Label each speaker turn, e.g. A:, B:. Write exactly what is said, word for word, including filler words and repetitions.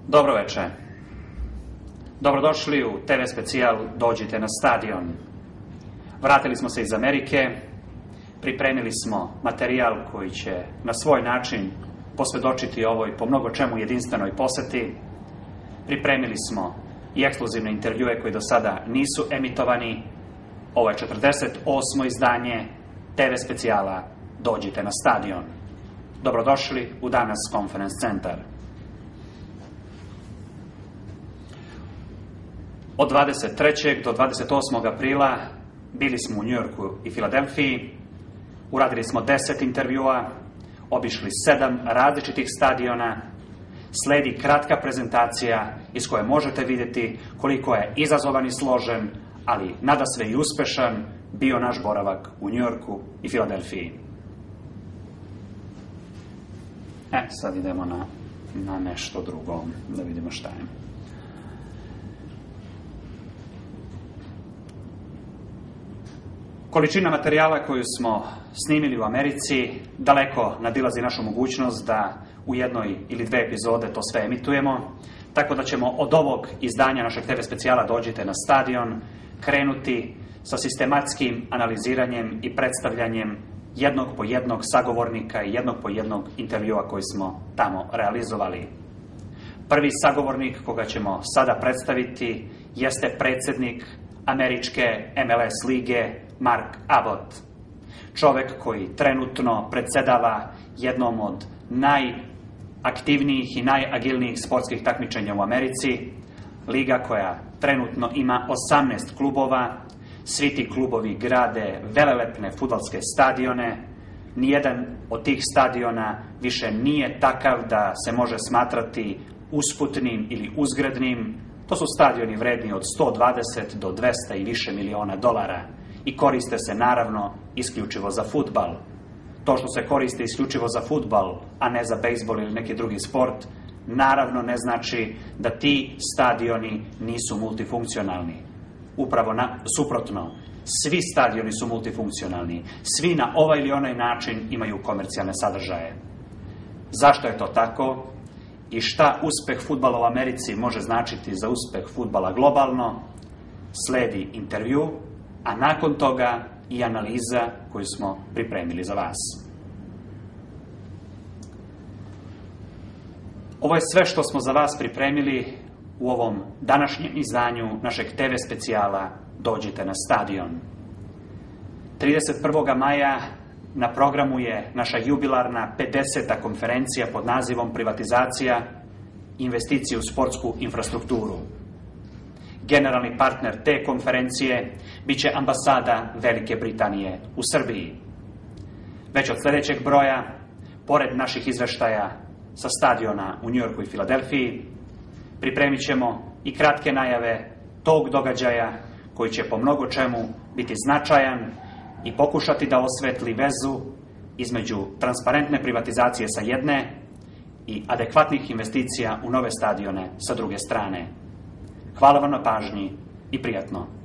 A: Dobro večer. Dobrodošli u te ve specijal Dođite na stadion. Vratili smo se iz Amerike, pripremili smo materijal koji će na svoj način posvjedočiti ovoj po mnogo čemu jedinstvenoj poseti. Pripremili smo i ekskluzivne intervjue koji do sada nisu emitovani. Ovo je četrdeset osmo izdanje te ve specijala Dođite na stadion. Dobrodošli u Danas Conference Centar. Od dvadeset trećeg do dvadeset osmog aprila bili smo u Njujorku i Filadelfiji, uradili smo deset intervjua, obišli sedam različitih stadiona, sledi kratka prezentacija iz koje možete vidjeti koliko je izazovan i složen, ali nadasve i uspešan bio naš boravak u Njujorku i Filadelfiji. E, sad idemo na, na nešto drugo, da vidimo šta je. Količina materijala koju smo snimili u Americi daleko nadilazi našu mogućnost da u jednoj ili dve epizode to sve emitujemo, tako da ćemo od ovog izdanja našeg te ve specijala Dođite na stadion krenuti sa sistematskim analiziranjem i predstavljanjem jednog po jednog sagovornika i jednog po jednog intervjua koji smo tamo realizovali. Prvi sagovornik koga ćemo sada predstaviti jeste predsjednik američke em el es lige Mark Abbott. Čovek koji trenutno predsedava jednom od najaktivnijih i najagilnijih sportskih takmičenja u Americi, liga koja trenutno ima osamnaest klubova, svi ti klubovi grade velelepne fudbalske stadione, nijedan od tih stadiona više nije takav da se može smatrati usputnim ili uzgrednim. To su stadioni vredni od sto dvadeset do dvesta i više miliona dolara i koriste se naravno isključivo za fudbal. To što se koriste isključivo za fudbal, a ne za bejsbol ili neki drugi sport, naravno ne znači da ti stadioni nisu multifunkcionalni. Upravo na, suprotno, svi stadioni su multifunkcionalni, svi na ovaj ili onaj način imaju komercijalne sadržaje. Zašto je to tako? I šta uspeh fudbala u Americi može značiti za uspeh fudbala globalno? Sledi intervju, a nakon toga i analiza koju smo pripremili za vas. Ovo je sve što smo za vas pripremili u ovom današnjem izdanju našeg te ve specijala Dođite na stadion. trideset prvog maja na programu je naša jubilarna pedeseta konferencija pod nazivom Privatizacija, investicije u sportsku infrastrukturu. Generalni partner te konferencije biće ambasada Velike Britanije u Srbiji. Već od sljedećeg broja, pored naših izveštaja sa stadiona u Njujorku i Filadelfiji, pripremit ćemo i kratke najave tog događaja koji će po mnogo čemu biti značajan i pokušati da osvetli vezu između transparentne privatizacije sa jedne i adekvatnih investicija u nove stadione sa druge strane. Hvala vam na pažnji i prijatno.